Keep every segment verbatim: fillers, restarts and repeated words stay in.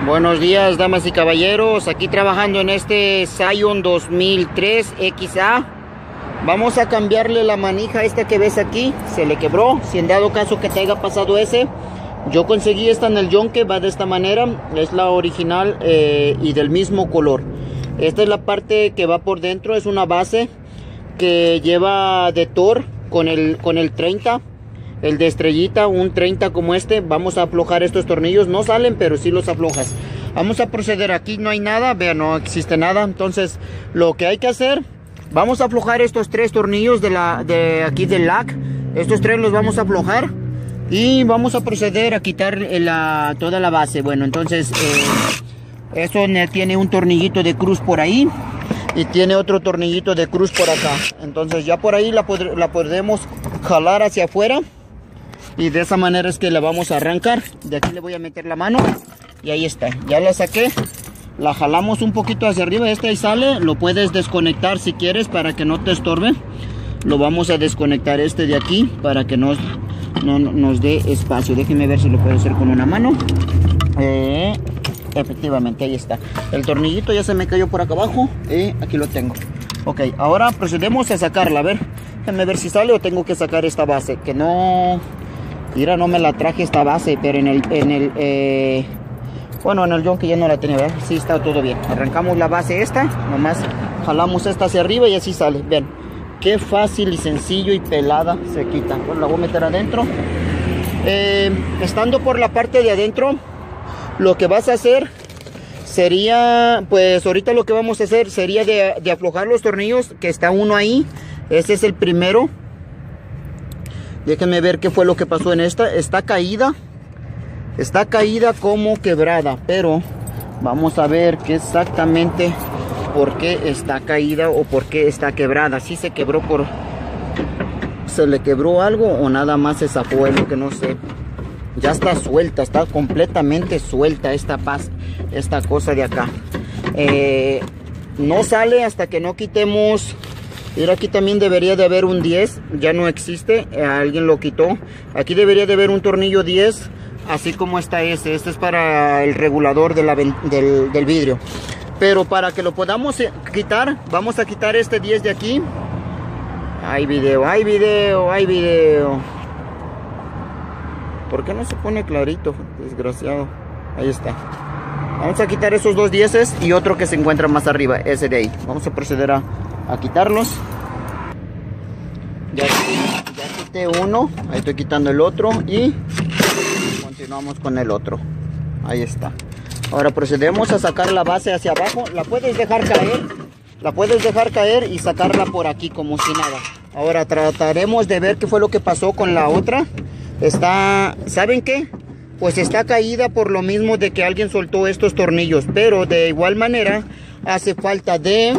Buenos días, damas y caballeros, aquí trabajando en este Scion dos mil tres X A. Vamos a cambiarle la manija esta que ves aquí, se le quebró. Si en dado caso que te haya pasado ese, yo conseguí esta en el yonque, va de esta manera, es la original eh, y del mismo color. Esta es la parte que va por dentro, es una base que lleva de Thor con el, con el treinta. El de estrellita, un treinta como este. Vamos a aflojar estos tornillos, no salen pero sí los aflojas. Vamos a proceder, aquí no hay nada, vean, no existe nada. Entonces lo que hay que hacer, vamos a aflojar estos tres tornillos de la de aquí del lac. Estos tres los vamos a aflojar y vamos a proceder a quitar la, toda la base. Bueno, entonces eh, eso tiene un tornillito de cruz por ahí y tiene otro tornillito de cruz por acá. Entonces ya por ahí la, pod la podemos jalar hacia afuera. Y de esa manera es que la vamos a arrancar. De aquí le voy a meter la mano. Y ahí está. Ya la saqué. La jalamos un poquito hacia arriba. Este ahí sale. Lo puedes desconectar si quieres para que no te estorbe. Lo vamos a desconectar este de aquí para que nos, no nos dé espacio. Déjenme ver si lo puedo hacer con una mano. Eh, efectivamente, ahí está. El tornillito ya se me cayó por acá abajo. Y aquí lo tengo. Ok, ahora procedemos a sacarla. A ver, déjenme ver si sale o tengo que sacar esta base. Que no... Mira, no me la traje esta base, pero en el, en el, eh, bueno, en el yonque ya no la tenía, ¿verdad? Sí, está todo bien. Arrancamos la base esta, nomás jalamos esta hacia arriba y así sale. Vean, qué fácil y sencillo y pelada se quita. Bueno, la voy a meter adentro. Eh, estando por la parte de adentro, lo que vas a hacer sería, pues ahorita lo que vamos a hacer sería de, de aflojar los tornillos, que está uno ahí. Ese es el primero. Déjenme ver qué fue lo que pasó en esta. Está caída. Está caída como quebrada. Pero vamos a ver qué exactamente por qué está caída o por qué está quebrada. Si se quebró por... ¿Se le quebró algo o nada más se zafó? Es lo que no sé. Ya está suelta. Está completamente suelta esta paz, esta cosa de acá. Eh, no sale hasta que no quitemos... Mira, aquí también debería de haber un diez, ya no existe, eh, alguien lo quitó. Aquí debería de haber un tornillo diez, así como está este. Este es para el regulador de la, del, del vidrio. Pero para que lo podamos quitar, vamos a quitar este diez de aquí. Hay video, hay video, hay video. ¿Por qué no se pone clarito? Desgraciado. Ahí está. Vamos a quitar esos dos dieces y otro que se encuentra más arriba, ese de ahí. Vamos a proceder a... a quitarlos. Ya, ya quité uno, ahí estoy quitando el otro y continuamos con el otro. Ahí está. Ahora procedemos a sacar la base hacia abajo. La puedes dejar caer, la puedes dejar caer y sacarla por aquí como si nada. Ahora trataremos de ver qué fue lo que pasó con la otra. Está, ¿saben qué? Pues está caída por lo mismo de que alguien soltó estos tornillos, pero de igual manera hace falta de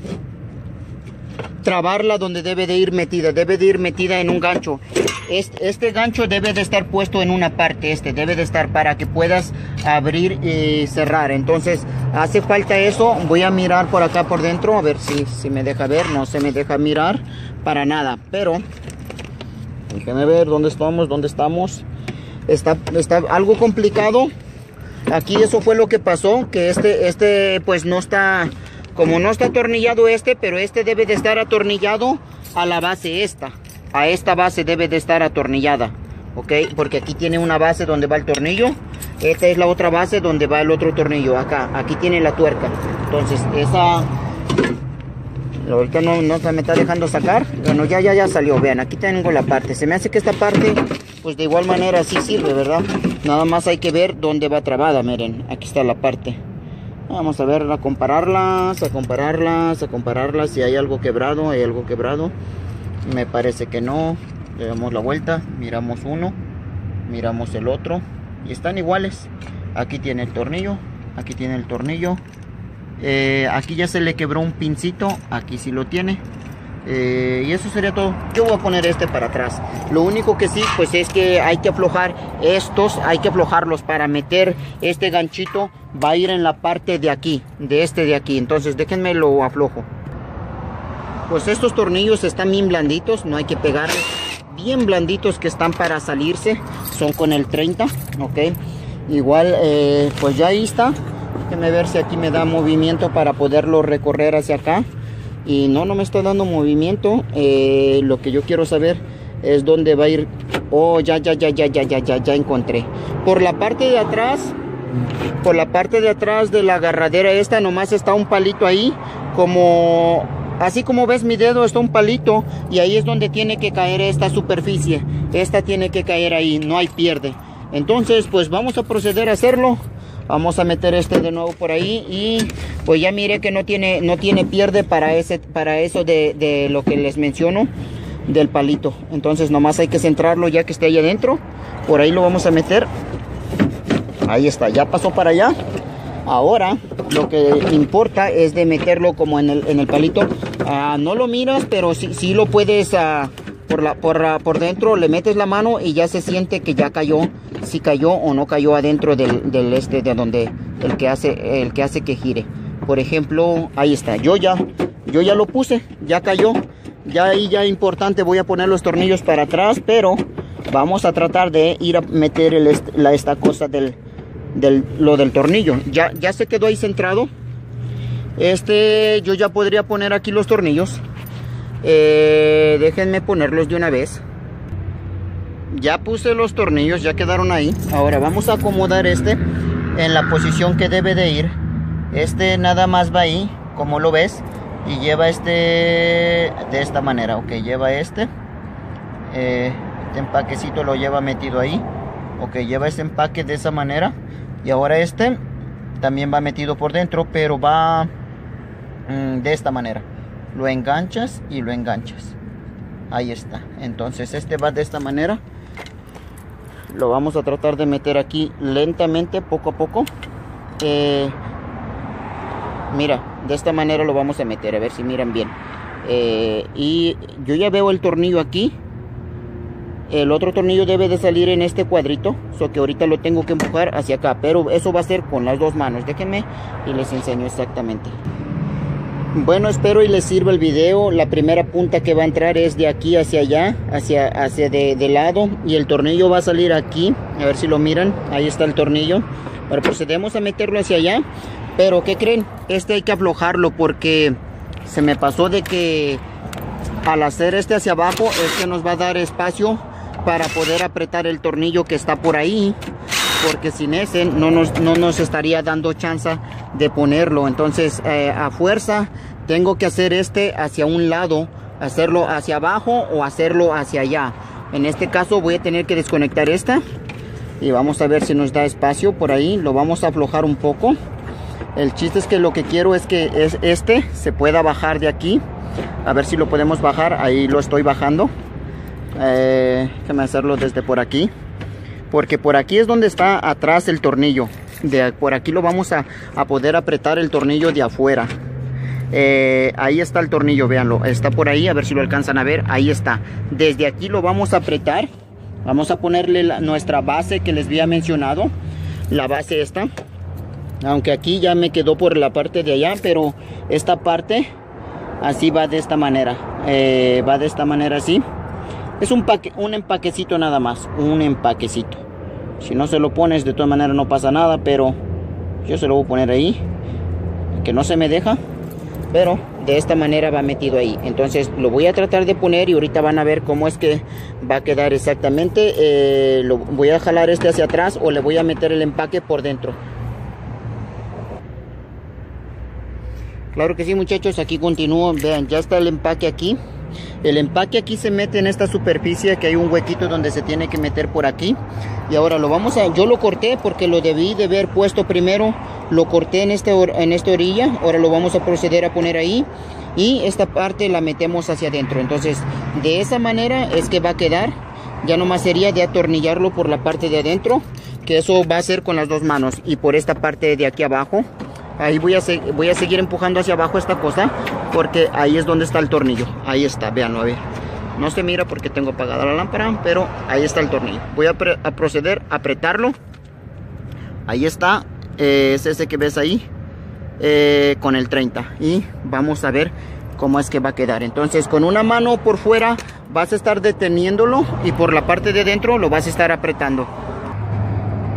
trabarla donde debe de ir metida. Debe de ir metida en un gancho. Este, este gancho debe de estar puesto en una parte. Este debe de estar para que puedas abrir y cerrar. Entonces hace falta eso. Voy a mirar por acá por dentro a ver si, si me deja ver. No se me deja mirar para nada, pero déjenme ver dónde estamos, dónde estamos. Está, está algo complicado aquí. Eso fue lo que pasó, que este, este pues no está... Como no está atornillado este, pero este debe de estar atornillado a la base esta. A esta base debe de estar atornillada. ¿Ok? Porque aquí tiene una base donde va el tornillo. Esta es la otra base donde va el otro tornillo. Acá, aquí tiene la tuerca. Entonces, esa... Ahorita no, no se me está dejando sacar. Bueno, ya, ya, ya salió. Vean, aquí tengo la parte. Se me hace que esta parte, pues de igual manera sí sirve, ¿verdad? Nada más hay que ver dónde va trabada. Miren, aquí está la parte. Vamos a ver, a compararlas, a compararlas, a compararlas. Si hay algo quebrado, hay algo quebrado. Me parece que no. Le damos la vuelta, miramos uno, miramos el otro. Y están iguales. Aquí tiene el tornillo, aquí tiene el tornillo. Eh, aquí ya se le quebró un pincito, aquí sí lo tiene. Eh, y eso sería todo. Yo voy a poner este para atrás. Lo único que sí, pues es que hay que aflojar estos, hay que aflojarlos para meter este ganchito. Va a ir en la parte de aquí, de este de aquí. Entonces déjenme lo aflojo. Pues estos tornillos están bien blanditos, no hay que pegarles. Bien blanditos que están para salirse. Son con el treinta, ok. Igual, eh, pues ya ahí está. Déjenme ver si aquí me da movimiento para poderlo recorrer hacia acá. Y no, no me está dando movimiento. Eh, lo que yo quiero saber es dónde va a ir. Oh, ya, ya, ya, ya, ya, ya, ya, ya encontré. Por la parte de atrás, por la parte de atrás de la agarradera esta, nomás está un palito ahí. Como, así como ves mi dedo, está un palito. Y ahí es donde tiene que caer esta superficie. Esta tiene que caer ahí, no hay pierde. Entonces, pues vamos a proceder a hacerlo. Vamos a meter este de nuevo por ahí y pues ya miré que no tiene no tiene pierde para ese para eso de, de lo que les menciono del palito. Entonces nomás hay que centrarlo ya que esté ahí adentro. Por ahí lo vamos a meter. Ahí está, ya pasó para allá. Ahora lo que importa es de meterlo como en el, en el palito. Ah, no lo miras, pero sí, sí lo puedes ah, por, la, por, la, por dentro le metes la mano y ya se siente que ya cayó. Si cayó o no cayó adentro del, del este de donde el que hace el que hace que gire. Por ejemplo, ahí está. Yo ya yo ya lo puse, ya cayó. Ya ahí ya importante, voy a poner los tornillos para atrás, pero vamos a tratar de ir a meter el est la esta cosa del del lo del tornillo. Ya ya se quedó ahí centrado. Este yo ya podría poner aquí los tornillos. Eh, déjenme ponerlos de una vez. Ya puse los tornillos, ya quedaron ahí. Ahora vamos a acomodar este en la posición que debe de ir. Este nada más va ahí, como lo ves. Y lleva este de esta manera. Ok, lleva este eh, Este empaquecito lo lleva metido ahí. Ok, lleva este empaque de esa manera. Y ahora este también va metido por dentro, pero va mmm, de esta manera. Lo enganchas y lo enganchas. Ahí está. Entonces este va de esta manera. Lo vamos a tratar de meter aquí lentamente, poco a poco. Eh, mira, de esta manera lo vamos a meter, a ver si miran bien. Eh, y yo ya veo el tornillo aquí. El otro tornillo debe de salir en este cuadrito, so que ahorita lo tengo que empujar hacia acá. Pero eso va a ser con las dos manos. Déjenme y les enseño exactamente. Bueno, espero y les sirva el video. La primera punta que va a entrar es de aquí hacia allá, hacia, hacia de, de lado. Y el tornillo va a salir aquí. A ver si lo miran. Ahí está el tornillo. Ahora procedemos a meterlo hacia allá. Pero ¿qué creen? Este hay que aflojarlo porque se me pasó de que al hacer este hacia abajo es que nos va a dar espacio para poder apretar el tornillo que está por ahí. Porque sin ese no nos, no nos estaría dando chance de ponerlo. Entonces eh, a fuerza tengo que hacer este hacia un lado, hacerlo hacia abajo o hacerlo hacia allá. En este caso voy a tener que desconectar esta y vamos a ver si nos da espacio por ahí. Lo vamos a aflojar un poco. El chiste es que lo que quiero es que es este se pueda bajar de aquí. A ver si lo podemos bajar. Ahí lo estoy bajando. Eh, déjame hacerlo desde por aquí. Porque por aquí es donde está atrás el tornillo. De por aquí lo vamos a, a poder apretar el tornillo de afuera. Eh, ahí está el tornillo, véanlo. Está por ahí, a ver si lo alcanzan a ver. Ahí está. Desde aquí lo vamos a apretar. Vamos a ponerle la, nuestra base que les había mencionado. La base esta. Aunque aquí ya me quedó por la parte de allá. Pero esta parte así va de esta manera. Eh, va de esta manera así. Es un, paque, un empaquecito nada más, un empaquecito. Si no se lo pones, de todas maneras no pasa nada, pero yo se lo voy a poner ahí, que no se me deja, pero de esta manera va metido ahí. Entonces lo voy a tratar de poner y ahorita van a ver cómo es que va a quedar exactamente. Eh, lo, voy a jalar este hacia atrás o le voy a meter el empaque por dentro. Claro que sí, muchachos, aquí continúo. Vean, ya está el empaque aquí. El empaque aquí se mete en esta superficie, que hay un huequito donde se tiene que meter por aquí. Y ahora lo vamos a, yo lo corté porque lo debí de haber puesto primero. Lo corté en, este, en esta orilla. Ahora lo vamos a proceder a poner ahí. Y esta parte la metemos hacia adentro. Entonces de esa manera es que va a quedar. Ya nomás sería de atornillarlo por la parte de adentro, que eso va a ser con las dos manos. Y por esta parte de aquí abajo, ahí voy a, voy a seguir empujando hacia abajo esta cosa, porque ahí es donde está el tornillo. Ahí está, véanlo, a ver. No se mira porque tengo apagada la lámpara, pero ahí está el tornillo. Voy a, a proceder a apretarlo. Ahí está, eh, es ese que ves ahí, eh, con el treinta. Y vamos a ver cómo es que va a quedar. Entonces con una mano por fuera vas a estar deteniéndolo y por la parte de dentro lo vas a estar apretando.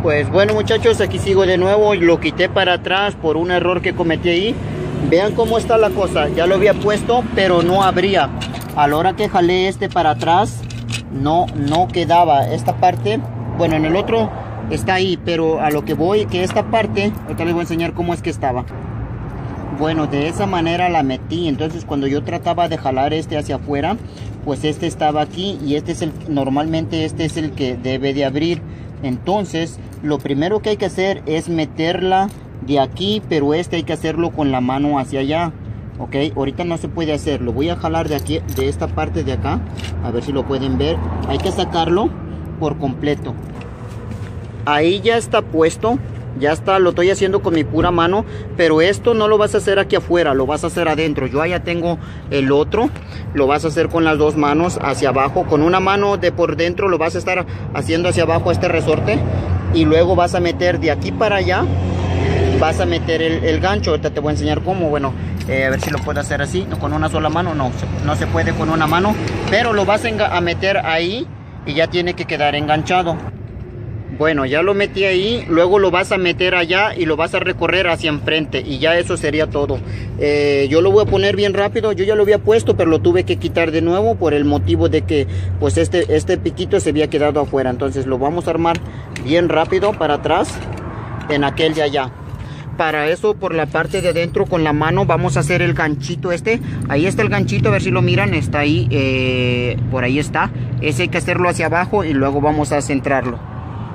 Pues bueno muchachos, aquí sigo de nuevo. Lo quité para atrás por un error que cometí ahí. Vean cómo está la cosa. Ya lo había puesto, pero no abría. A la hora que jalé este para atrás, no, no quedaba esta parte. Bueno, en el otro está ahí, pero a lo que voy, que esta parte, ahorita les voy a enseñar cómo es que estaba. Bueno, de esa manera la metí. Entonces cuando yo trataba de jalar este hacia afuera, pues este estaba aquí y este es el, normalmente este es el que debe de abrir. Entonces lo primero que hay que hacer es meterla de aquí, pero este hay que hacerlo con la mano hacia allá. Ok, ahorita no se puede hacer. Lo voy a jalar de aquí, de esta parte de acá, a ver si lo pueden ver. Hay que sacarlo por completo. Ahí ya está puesto. Ya está, lo estoy haciendo con mi pura mano. Pero esto no lo vas a hacer aquí afuera, lo vas a hacer adentro. Yo allá tengo el otro. Lo vas a hacer con las dos manos hacia abajo. Con una mano de por dentro lo vas a estar haciendo hacia abajo este resorte. Y luego vas a meter de aquí para allá. Vas a meter el, el gancho. Ahorita te voy a enseñar cómo. Bueno, eh, a ver si lo puedo hacer así. No, con una sola mano, no, no se puede con una mano. Pero lo vas a, a meter ahí y ya tiene que quedar enganchado. Bueno, ya lo metí ahí, luego lo vas a meter allá y lo vas a recorrer hacia enfrente y ya eso sería todo. Eh, yo lo voy a poner bien rápido, yo ya lo había puesto pero lo tuve que quitar de nuevo por el motivo de que pues este, este piquito se había quedado afuera. Entonces lo vamos a armar bien rápido para atrás en aquel de allá. Para eso por la parte de adentro con la mano vamos a hacer el ganchito este. Ahí está el ganchito, a ver si lo miran, está ahí, eh, por ahí está. Ese hay que hacerlo hacia abajo y luego vamos a centrarlo.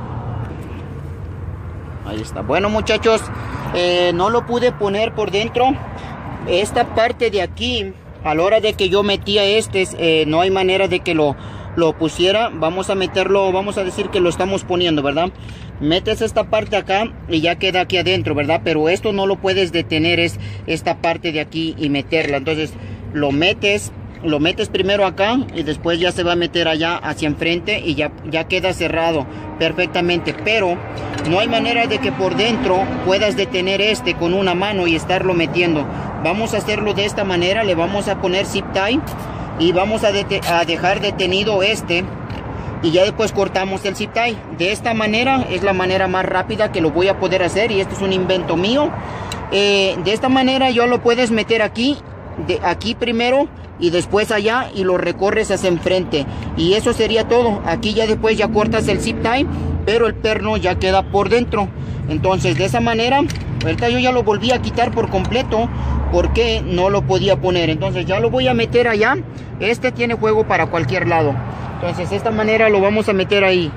Ahí está. Bueno muchachos, eh, no lo pude poner por dentro. Esta parte de aquí, a la hora de que yo metía este, eh, no hay manera de que lo, lo pusiera. Vamos a meterlo, vamos a decir que lo estamos poniendo, ¿verdad? Metes esta parte acá y ya queda aquí adentro, ¿verdad? Pero esto no lo puedes detener, es esta parte de aquí y meterla. Entonces lo metes, lo metes primero acá y después ya se va a meter allá hacia enfrente y ya, ya queda cerrado perfectamente. Pero no hay manera de que por dentro puedas detener este con una mano y estarlo metiendo. Vamos a hacerlo de esta manera. Le vamos a poner zip tie y vamos a, a dejar detenido este y ya después cortamos el zip tie. De esta manera es la manera más rápida que lo voy a poder hacer y este es un invento mío. Eh, de esta manera yo lo puedes meter aquí, de aquí primero y después allá y lo recorres hacia enfrente y eso sería todo. Aquí ya después ya cortas el zip tie, pero el perno ya queda por dentro. Entonces de esa manera, ahorita yo ya lo volví a quitar por completo porque no lo podía poner. Entonces ya lo voy a meter allá. Este tiene juego para cualquier lado. Entonces de esta manera lo vamos a meter ahí.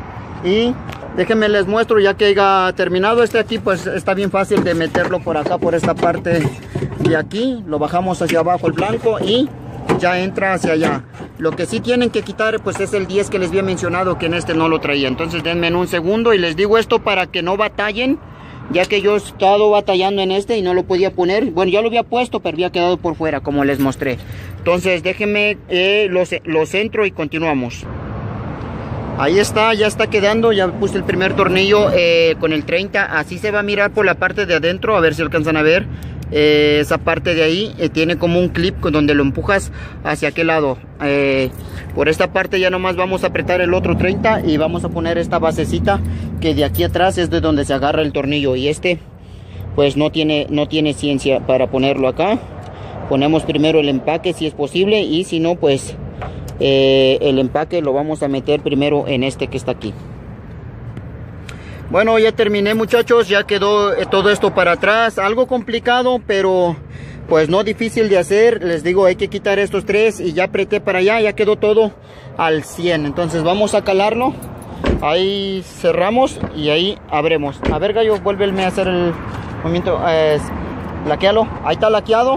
Y déjenme les muestro ya que haya terminado. Este aquí pues está bien fácil de meterlo por acá, por esta parte de aquí. Lo bajamos hacia abajo el blanco y ya entra hacia allá. Lo que sí tienen que quitar pues es el diez que les había mencionado, que en este no lo traía. Entonces denme en un segundo y les digo esto para que no batallen, ya que yo he estado batallando en este y no lo podía poner. Bueno, ya lo había puesto pero había quedado por fuera como les mostré. Entonces déjenme, eh, lo, lo centro y continuamos. Ahí está, ya está quedando. Ya puse el primer tornillo eh, con el treinta. Así se va a mirar por la parte de adentro. A ver si alcanzan a ver. Eh, esa parte de ahí eh, tiene como un clip con donde lo empujas hacia aquel lado. Eh, por esta parte ya nomás vamos a apretar el otro treinta y vamos a poner esta basecita que de aquí atrás es de donde se agarra el tornillo. Y este pues no tiene, no tiene ciencia para ponerlo acá. Ponemos primero el empaque si es posible y si no pues eh, el empaque lo vamos a meter primero en este que está aquí. Bueno, ya terminé muchachos, ya quedó eh, todo esto para atrás. Algo complicado pero pues no difícil de hacer. Les digo, hay que quitar estos tres y ya apreté para allá, ya quedó todo al cien. Entonces vamos a calarlo. Ahí cerramos y ahí abremos. A ver gallo, vuélveme a hacer el movimiento. Eh, laquealo, ahí está laqueado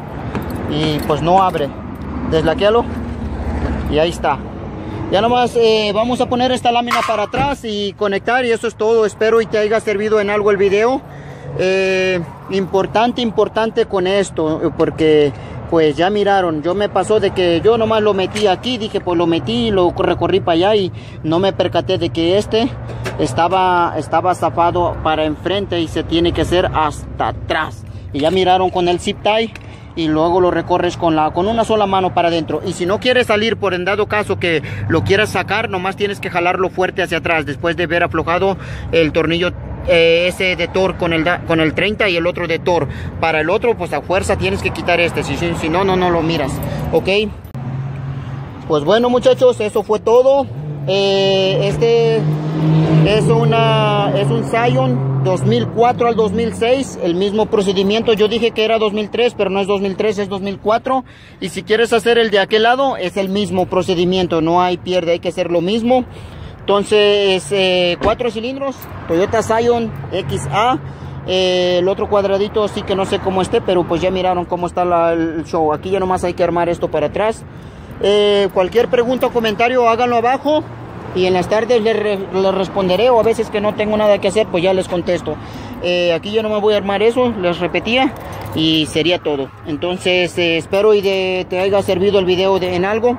y pues no abre. Deslaquealo y ahí está. Ya nomás eh, vamos a poner esta lámina para atrás y conectar y eso es todo. Espero y te haya servido en algo el video. Eh, importante, importante con esto, porque pues ya miraron, yo me pasó de que yo nomás lo metí aquí, dije pues lo metí y lo recorrí para allá y no me percaté de que este estaba, estaba zafado para enfrente y se tiene que hacer hasta atrás. Y ya miraron con el zip tie y luego lo recorres con, la, con una sola mano para adentro. Y si no quieres salir, por en dado caso que lo quieras sacar, nomás tienes que jalarlo fuerte hacia atrás después de haber aflojado el tornillo eh, ese de Thor con el, con el treinta y el otro de Thor. Para el otro, pues a fuerza tienes que quitar este, si, si, si no, no, no lo miras, ¿ok? Pues bueno, muchachos, eso fue todo. Eh, este es, una, es un Scion dos mil cuatro al dos mil seis, el mismo procedimiento. Yo dije que era dos mil tres, pero no es dos mil tres, es dos mil cuatro. Y si quieres hacer el de aquel lado, es el mismo procedimiento, no hay pierde, hay que hacer lo mismo. Entonces, eh, cuatro cilindros, Toyota Scion X A. Eh, el otro cuadradito sí que no sé cómo esté, pero pues ya miraron cómo está la, el show. Aquí ya nomás hay que armar esto para atrás. Eh, cualquier pregunta o comentario háganlo abajo y en las tardes les, re, les responderé, o a veces que no tengo nada que hacer pues ya les contesto. Eh, aquí yo no me voy a armar eso, les repetía, y sería todo. Entonces eh, espero y de, te haya servido el video de, en algo.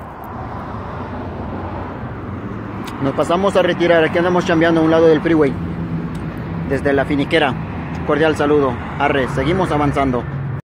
Nos pasamos a retirar, aquí andamos chambeando a un lado del freeway desde la finiquera. Cordial saludo, arre, seguimos avanzando.